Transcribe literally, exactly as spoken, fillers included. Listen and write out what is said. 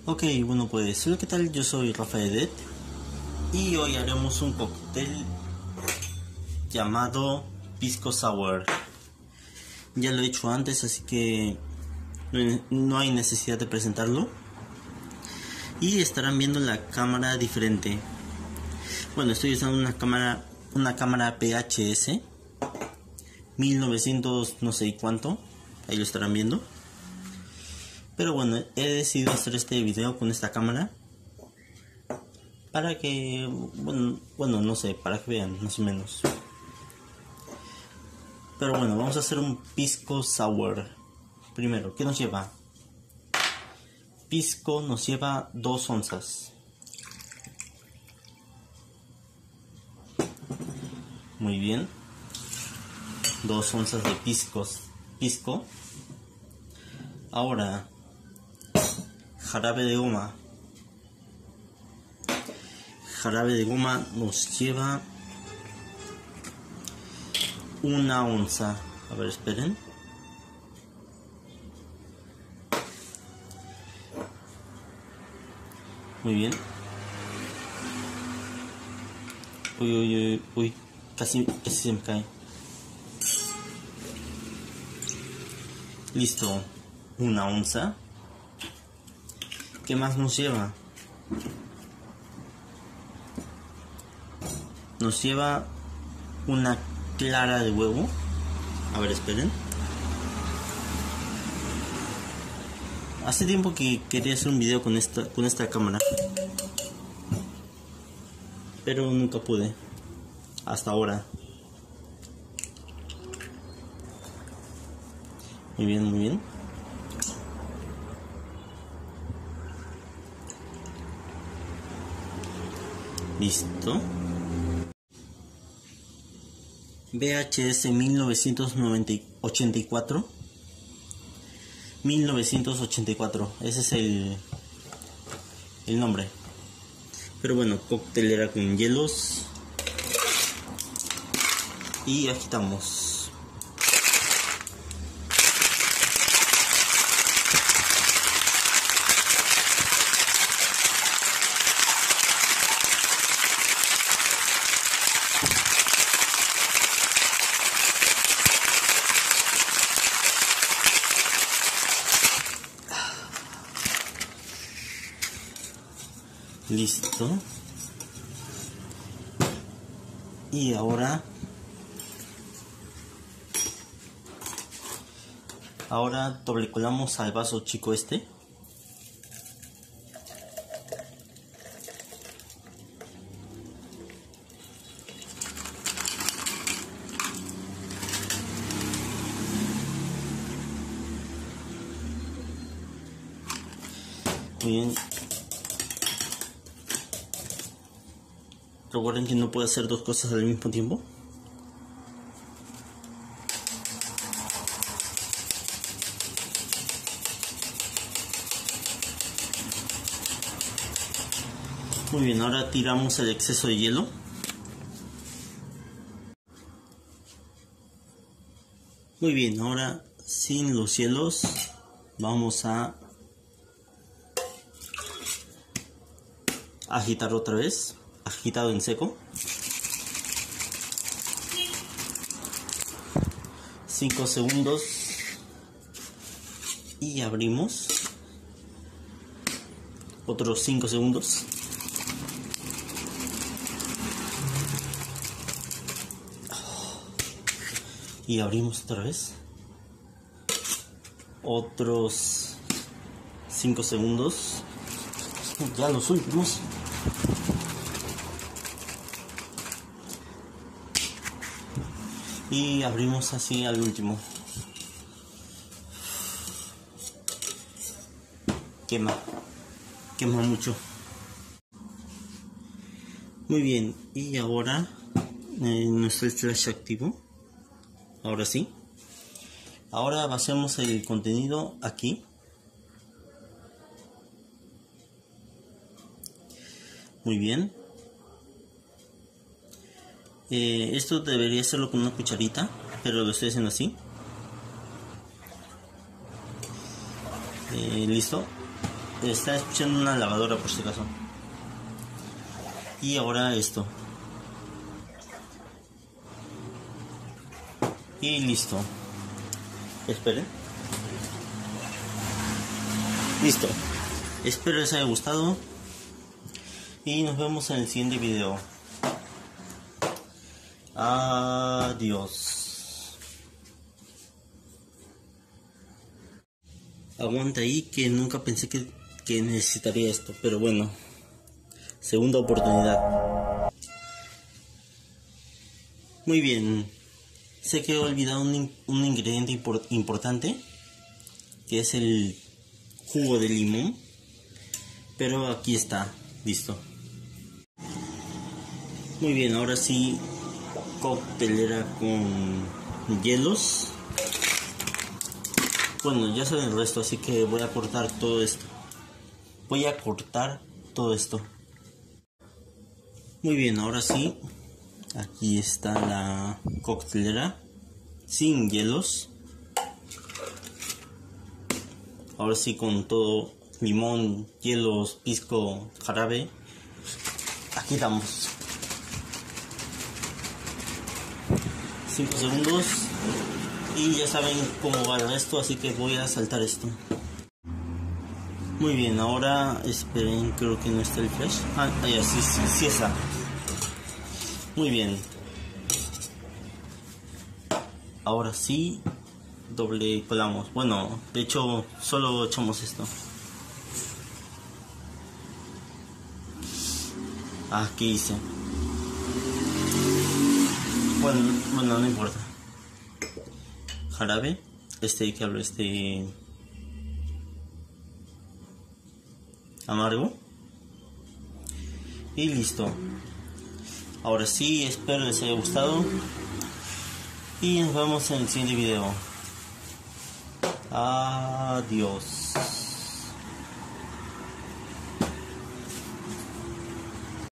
Ok, bueno pues, hola, ¿qué tal? Yo soy Rafaedet y hoy haremos un cóctel llamado Pisco Sour. Ya lo he hecho antes, así que no hay necesidad de presentarlo. Y estarán viendo la cámara diferente. Bueno, estoy usando una cámara, una cámara P H S mil novecientos no sé cuánto, ahí lo estarán viendo. Pero bueno, he decidido hacer este video con esta cámara para que, bueno, bueno, no sé, para que vean más o menos. Pero bueno, vamos a hacer un Pisco Sour. Primero, ¿qué nos lleva? Pisco nos lleva dos onzas. Muy bien. Dos onzas de piscos, pisco. Ahora, jarabe de goma. Jarabe de goma nos lleva una onza. A ver, esperen. Muy bien. Uy, uy, uy, uy. Casi, casi se me cae. Listo. Una onza. ¿Qué más nos lleva? Nos lleva una clara de huevo. A ver, esperen. Hace tiempo que quería hacer un video con esta, con esta cámara, pero nunca pude. Hasta ahora. Muy bien, muy bien. Listo. V H S mil novecientos ochenta y cuatro. mil novecientos ochenta y cuatro. Ese es el, el nombre. Pero bueno, coctelera con hielos. Y agitamos. Listo. Y ahora ahora doble colamos al vaso chico este. Muy bien. Recuerden que no puedo hacer dos cosas al mismo tiempo. Muy bien, ahora tiramos el exceso de hielo. Muy bien, ahora sin los hielos vamos a agitar otra vez. Agitado en seco. cinco segundos. Y abrimos. Otros cinco segundos. Y abrimos otra vez. Otros cinco segundos. Ya los últimos. Y abrimos así al último. Quema. Quema mucho. Muy bien. Y ahora eh, nuestro flash activo. Ahora sí. Ahora vaciamos el contenido aquí. Muy bien. Eh, esto debería hacerlo con una cucharita, pero lo estoy haciendo así. Eh, listo. está escuchando una lavadora por si acaso. Y ahora esto. Y listo. Esperen. Listo. Espero les haya gustado. Y nos vemos en el siguiente video. Adiós. Aguanta ahí, que nunca pensé que, que necesitaría esto. Pero bueno. Segunda oportunidad. Muy bien. Sé que he olvidado un, un ingrediente import, importante. Que es el jugo de limón. Pero aquí está. Listo. Muy bien, ahora sí. Coctelera con hielos. Bueno, ya saben el resto, así que voy a cortar todo esto. Voy a cortar todo esto. Muy bien, ahora sí. Aquí está la coctelera sin hielos. Ahora sí, con todo: limón, hielos, pisco, jarabe. Aquí estamos. cinco segundos. Y ya saben cómo va el resto, así que voy a saltar esto. Muy bien, ahora esperen, creo que no está el flash. Ah, ya, sí, sí, sí está. Muy bien. Ahora sí, doble colamos. Bueno, de hecho, solo echamos esto. Ah, ¿qué hice? Bueno, bueno, no importa. Jarabe, este que hablo, este amargo. Y listo. Ahora sí, espero les haya gustado. Y nos vemos en el siguiente video. Adiós.